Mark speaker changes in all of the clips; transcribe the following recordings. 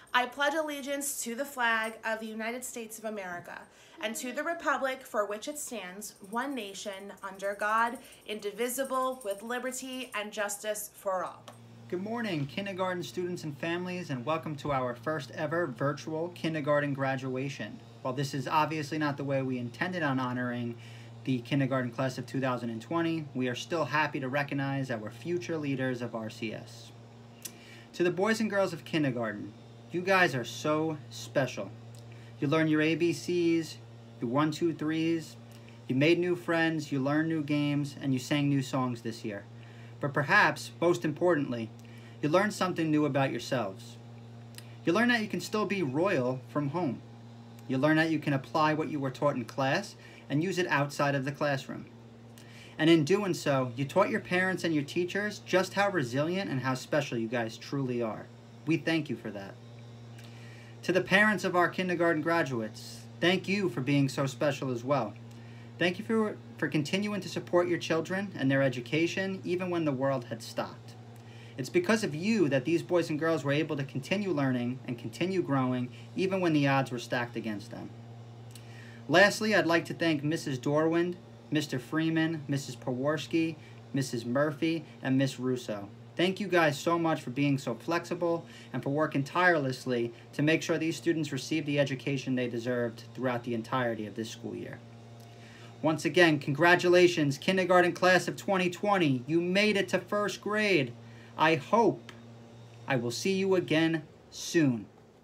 Speaker 1: I pledge allegiance to the flag of the United States of America and to the republic for which it stands, one nation, under God, indivisible, with liberty and justice for all.
Speaker 2: Good morning, kindergarten students and families, and welcome to our first ever virtual kindergarten graduation. While this is obviously not the way we intended on honoring the kindergarten class of 2020, we are still happy to recognize our future leaders of RCS. To the boys and girls of kindergarten, you guys are so special. You learn your ABCs, your 1, 2, 3s, you made new friends, you learned new games, and you sang new songs this year. But perhaps, most importantly, you learned something new about yourselves. You learn that you can still be royal from home. You learn that you can apply what you were taught in class and use it outside of the classroom. And in doing so, you taught your parents and your teachers just how resilient and how special you guys truly are. We thank you for that. To the parents of our kindergarten graduates, thank you for being so special as well. Thank you for continuing to support your children and their education even when the world had stopped. It's because of you that these boys and girls were able to continue learning and continue growing even when the odds were stacked against them. Lastly, I'd like to thank Mrs. Dorwind, Mr. Freeman, Mrs. Paworski, Mrs. Murphy, and Miss Russo. Thank you guys so much for being so flexible and for working tirelessly to make sure these students receive the education they deserved throughout the entirety of this school year. Once again, congratulations, kindergarten class of 2020. You made it to first grade. I hope I will see you again soon.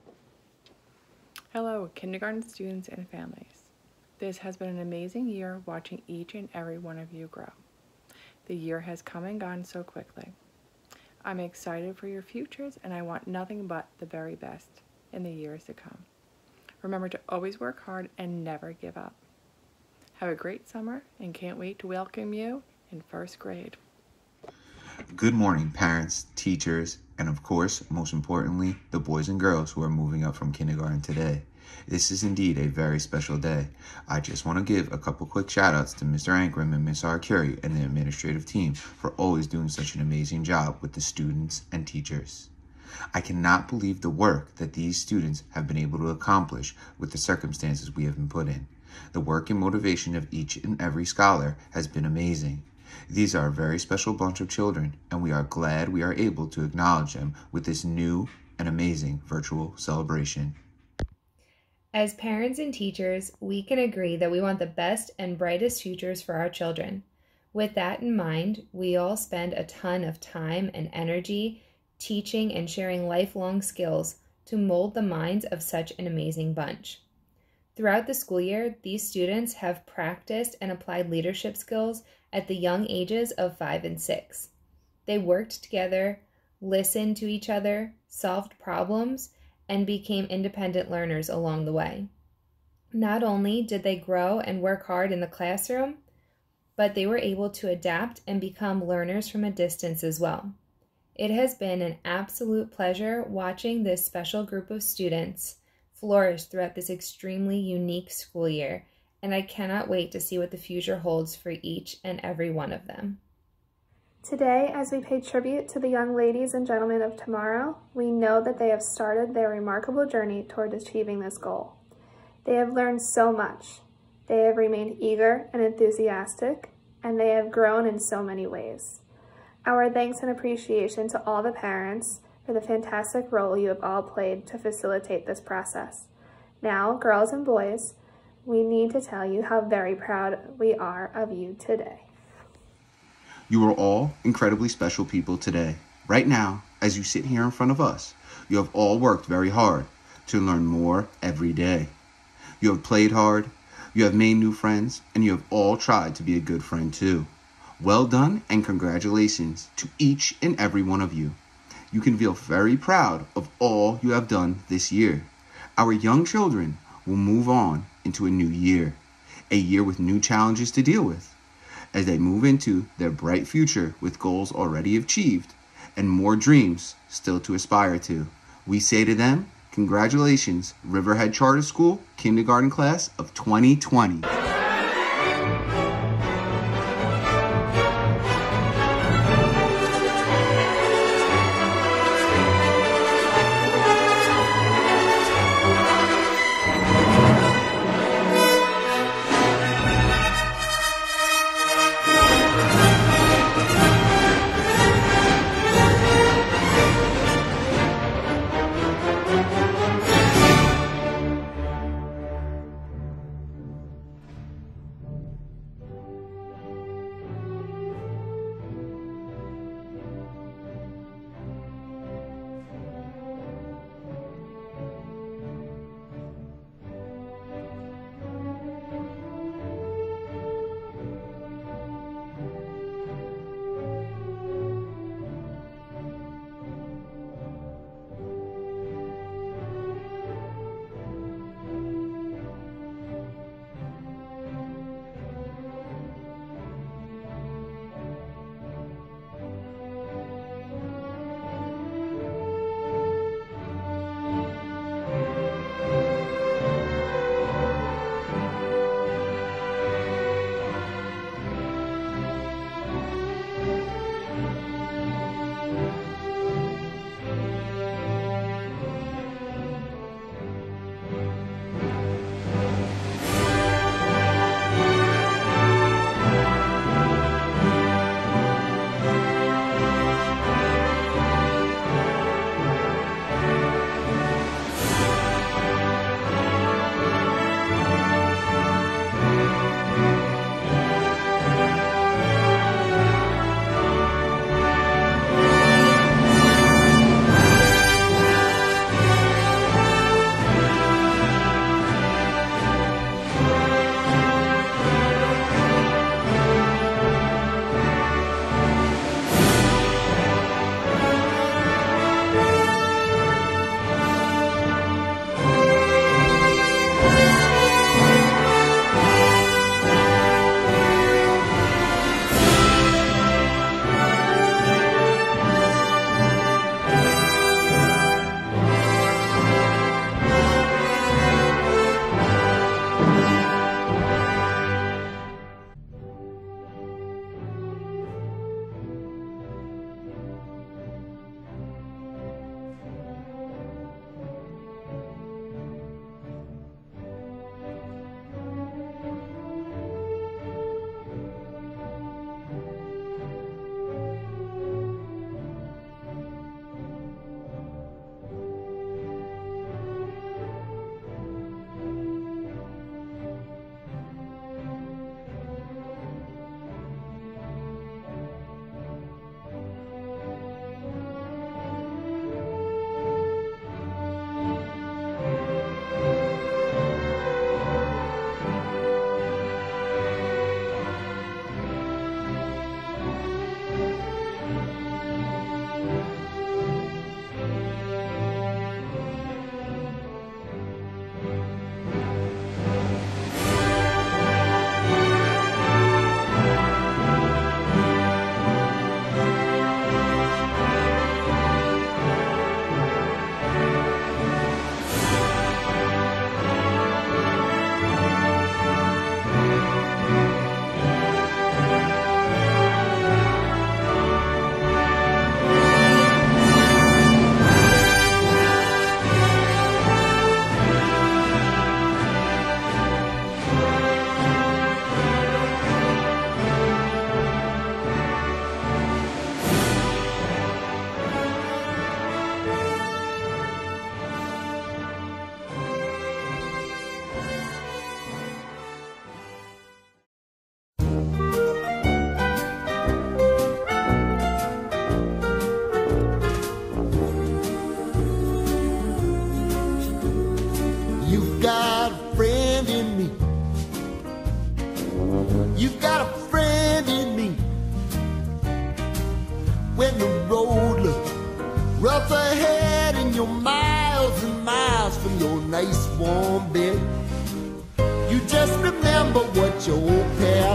Speaker 3: Hello, kindergarten students and families. This has been an amazing year watching each and every one of you grow. The year has come and gone so quickly. I'm excited for your futures and I want nothing but the very best in the years to come. Remember to always work hard and never give up. Have a great summer and can't wait to welcome you in first grade.
Speaker 4: Good morning, parents, teachers, and of course, most importantly, the boys and girls who are moving up from kindergarten today. This is indeed a very special day. I just want to give a couple quick shout outs to Mr. Ankrum and Ms. Arcuri and the administrative team for always doing such an amazing job with the students and teachers. I cannot believe the work that these students have been able to accomplish with the circumstances we have been put in. The work and motivation of each and every scholar has been amazing. These are a very special bunch of children, and we are glad we are able to acknowledge them with this new and amazing virtual celebration.
Speaker 5: As parents and teachers, we can agree that we want the best and brightest futures for our children. With that in mind, we all spend a ton of time and energy teaching and sharing lifelong skills to mold the minds of such an amazing bunch. Throughout the school year, these students have practiced and applied leadership skills at the young ages of 5 and 6. They worked together, listened to each other, solved problems, and became independent learners along the way. Not only did they grow and work hard in the classroom, but they were able to adapt and become learners from a distance as well. It has been an absolute pleasure watching this special group of students flourish throughout this extremely unique school year, and I cannot wait to see what the future holds for each and every one of them.
Speaker 6: Today, as we pay tribute to the young ladies and gentlemen of tomorrow, we know that they have started their remarkable journey toward achieving this goal. They have learned so much. They have remained eager and enthusiastic, and they have grown in so many ways. Our thanks and appreciation to all the parents for the fantastic role you have all played to facilitate this process. Now, girls and boys, we need to tell you how very proud we are of you today.
Speaker 4: You are all incredibly special people today. Right now, as you sit here in front of us, you have all worked very hard to learn more every day. You have played hard, you have made new friends, and you have all tried to be a good friend too. Well done and congratulations to each and every one of you. You can feel very proud of all you have done this year. Our young children will move on into a new year, a year with new challenges to deal with. As they move into their bright future with goals already achieved and more dreams still to aspire to, we say to them, congratulations, Riverhead Charter School Kindergarten Class of 2020.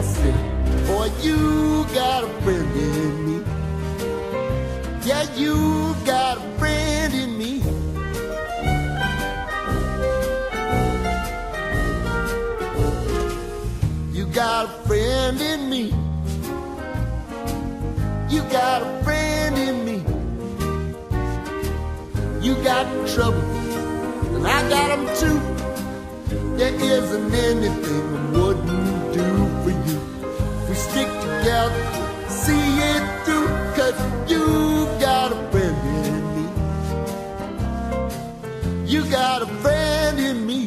Speaker 7: I said, boy, you got a friend in me. Yeah, you got a friend in me. You got a friend in me. You got a friend in me. You got trouble, and I got them too. There isn't anything I wouldn't do for you. We stick together, see it through, 'cause you got a friend in me. You got a friend in me.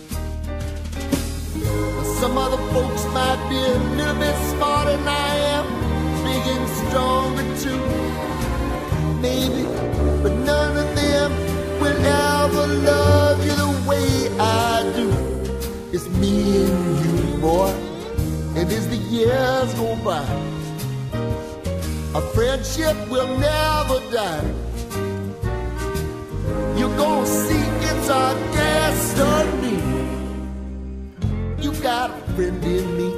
Speaker 7: Some other folks might be a little bit smarter than I am, big and stronger too, maybe, but none of them will ever love you the way I do. It's me and you, boy, and as the years go by, our friendship will never die. You're gonna see it's our destiny. You got a friend in me.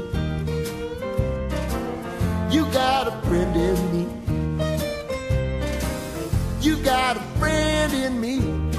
Speaker 7: You got a friend in me. You got a friend in me.